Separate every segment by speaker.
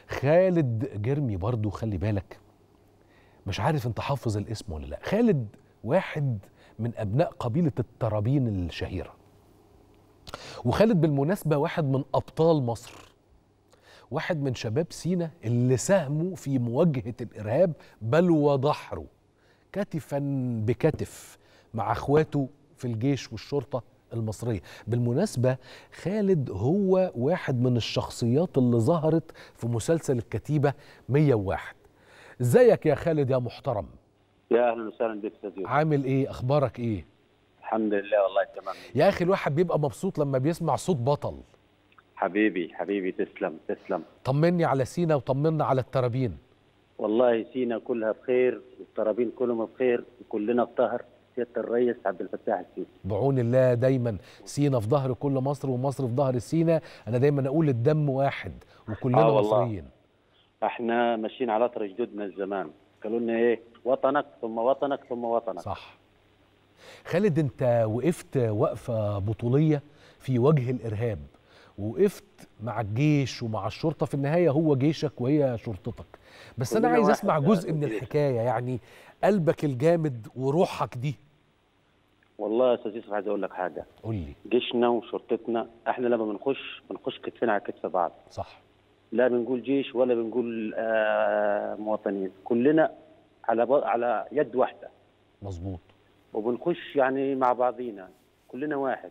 Speaker 1: خالد جرمي برضو خلي بالك، مش عارف انت حافظ الاسم ولا لا. خالد واحد من ابناء قبيلة الترابين الشهيرة، وخالد بالمناسبة واحد من ابطال مصر، واحد من شباب سينا اللي ساهموا في مواجهة الارهاب بل وضحروا كتفا بكتف مع اخواته في الجيش والشرطة المصرية. بالمناسبة خالد هو واحد من الشخصيات اللي ظهرت في مسلسل الكتيبة 101. ازيك يا خالد يا محترم؟
Speaker 2: يا اهلا وسهلا بك استاذ يوسف.
Speaker 1: عامل ايه؟ اخبارك ايه؟
Speaker 2: الحمد لله والله تمام
Speaker 1: يا اخي الواحد بيبقى مبسوط لما بيسمع صوت بطل.
Speaker 2: حبيبي تسلم.
Speaker 1: طمني على سينا وطمنا على الترابين.
Speaker 2: والله سينا كلها بخير والترابين كلهم بخير وكلنا في ظهر سياده الرئيس عبد الفتاح السيسي
Speaker 1: بعون الله. دايما سينا في ظهر كل مصر ومصر في ظهر سينا. انا دايما اقول الدم واحد وكلنا مصريين.
Speaker 2: احنا ماشيين على اثر جدودنا الزمان، قالوا لنا ايه؟ وطنك ثم وطنك ثم وطنك.
Speaker 1: صح. خالد انت وقفت وقفه بطوليه في وجه الارهاب، وقفت مع الجيش ومع الشرطه، في النهايه هو جيشك وهي شرطتك. بس انا عايز اسمع جزء من الحكايه، يعني قلبك الجامد وروحك دي.
Speaker 2: والله يا استاذ يوسف عايز اقول لك حاجه.
Speaker 1: قول لي.
Speaker 2: جيشنا وشرطتنا احنا لما بنخش كتفنا على كتف بعض.
Speaker 1: صح.
Speaker 2: لا بنقول جيش ولا بنقول مواطنين، كلنا على يد واحده.
Speaker 1: مظبوط.
Speaker 2: وبنخش يعني مع بعضينا، كلنا واحد.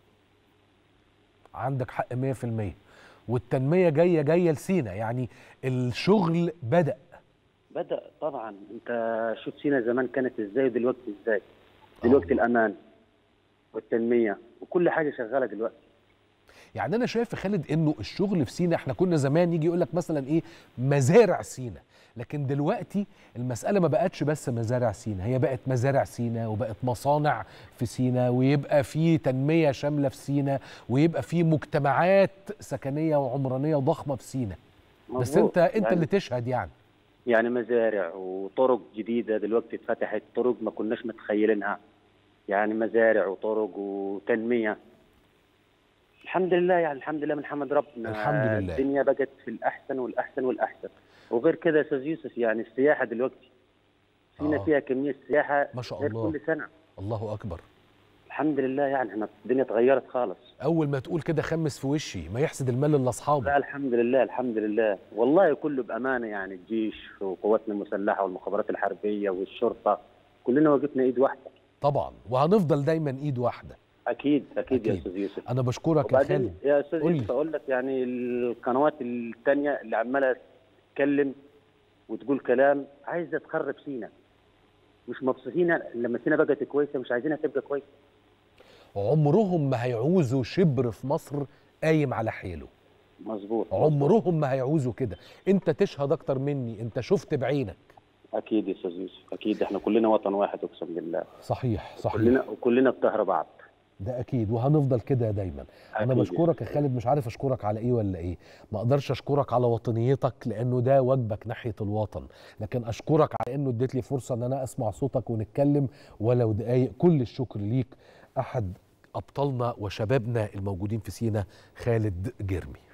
Speaker 1: عندك حق 100%. والتنميه جايه لسينا، يعني الشغل بدأ
Speaker 2: طبعا. انت شوف سينا زمان كانت ازاي ودلوقتي ازاي. دلوقتي الامان والتنميه وكل حاجه شغاله دلوقتي.
Speaker 1: يعني انا شايف يا خالد انه الشغل في سينا، احنا كنا زمان يجي يقول لك مثلا ايه مزارع سينا، لكن دلوقتي المساله ما بقتش بس مزارع سينا، هي بقت مزارع سينا وبقت مصانع في سينا، ويبقى في تنميه شامله في سينا، ويبقى في مجتمعات سكنيه وعمرانيه ضخمه في سينا. بس انت يعني اللي تشهد
Speaker 2: يعني مزارع وطرق جديده دلوقتي اتفتحت، طرق ما كناش متخيلينها، يعني مزارع وطرق وتنميه. الحمد لله، يعني الحمد لله من حمد ربنا.
Speaker 1: الحمد لله.
Speaker 2: الدنيا بقت في الاحسن والاحسن والاحسن. وغير كده يا استاذ يوسف، يعني السياحه دلوقتي سينا فيها كميه سياحه
Speaker 1: ما شاء
Speaker 2: غير
Speaker 1: الله.
Speaker 2: كل سنه.
Speaker 1: الله اكبر.
Speaker 2: الحمد لله، يعني احنا الدنيا اتغيرت خالص.
Speaker 1: اول ما تقول كده خمس في وشي، ما يحسد المال الا اصحابه.
Speaker 2: لا الحمد لله والله كله بامانه. يعني الجيش وقواتنا المسلحه والمخابرات الحربيه والشرطه كلنا وقفنا ايد واحده.
Speaker 1: طبعا، وهنفضل دايما ايد واحده.
Speaker 2: اكيد يا استاذ يوسف.
Speaker 1: انا بشكرك يا خالد.
Speaker 2: يا استاذ يوسف اقول لك، يعني القنوات الثانيه اللي عماله تتكلم وتقول كلام عايزه تخرب سينا، مش مبسوطين لما سينا بقت كويسه، مش عايزينها تبقى كويسه.
Speaker 1: عمرهم ما هيعوزوا شبر في مصر قايم على حيله.
Speaker 2: مظبوط.
Speaker 1: عمرهم ما هيعوزوا كده. انت تشهد اكتر مني، انت شفت بعينك.
Speaker 2: اكيد يا استاذ يوسف، اكيد احنا كلنا وطن واحد اقسم بالله.
Speaker 1: صحيح.
Speaker 2: كلنا بظهر بعض.
Speaker 1: ده اكيد، وهنفضل كده دايما. انا بشكرك يا خالد، مش عارف اشكرك على ايه ولا ايه. ما اقدرش اشكرك على وطنيتك لانه ده واجبك ناحيه الوطن، لكن اشكرك على انه اديت لي فرصه ان انا اسمع صوتك ونتكلم ولو دقايق. كل الشكر ليك. احد ابطالنا وشبابنا الموجودين في سينا خالد جرمي.